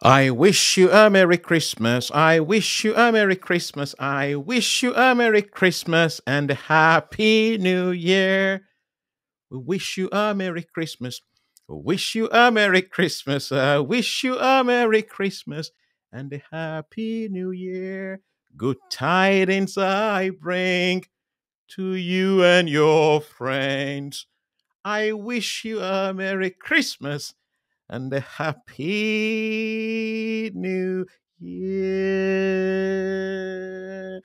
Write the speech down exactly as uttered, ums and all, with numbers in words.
I wish you a Merry Christmas. I wish you a Merry Christmas. I wish you a Merry Christmas and a Happy New Year. We wish you a Merry Christmas. We wish you a Merry Christmas. I wish you a Merry Christmas and a Happy New Year. Good tidings I bring to you and your friends. I wish you a Merry Christmas and a Happy New Year.